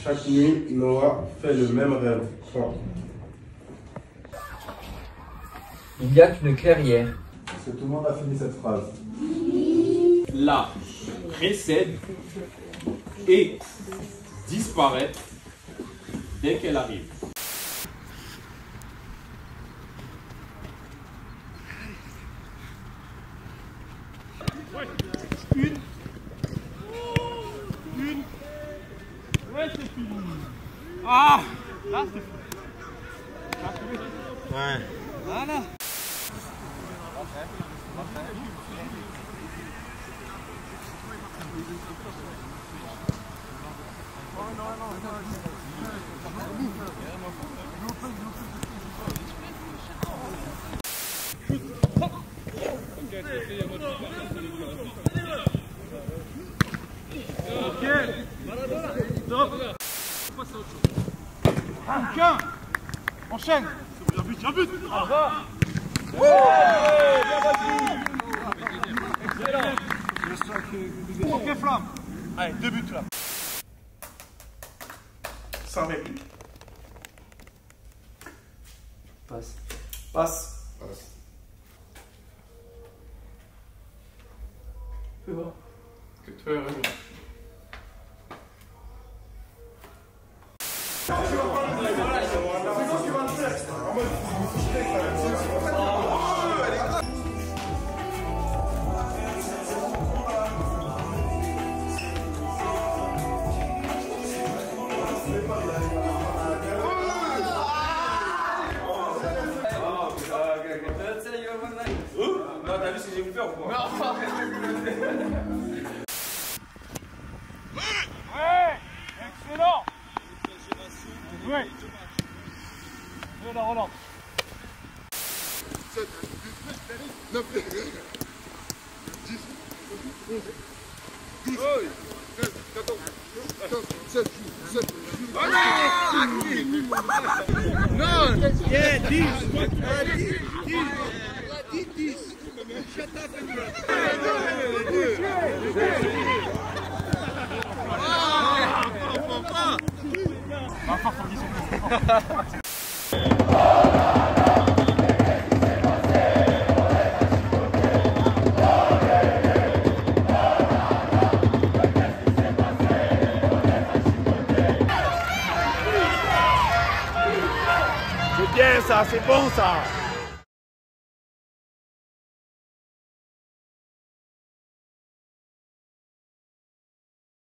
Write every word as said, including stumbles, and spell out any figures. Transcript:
Chaque nuit, Noah fait le même rêve. Point. Il y a une clairière. Est-ce que tout le monde a fini cette phrase? La précède et disparaît dès qu'elle arrive. Une. Une. Ouais, c'est fini. Ah, là, c'est fini. Ouais. Voilà. Ok. Stop. Tiens. Enchaîne. Bien but, bien but. Excellent. Ok, Flamme. Allez, deux buts là. Sans réplique. Passe. Passe. Passe. Fais voir. Que tu fais, Rémi? Non, t'as vu ce que j'ai voulu faire ou quoi? Non. Ouais, excellent. Ouais. Et la relance. sept, neuf, dix, onze, douze, treize, quatorze, quinze, seize, dix-sept. Non! Yeah, dix. dix, dix. C'est bien ça, c'est bon ça.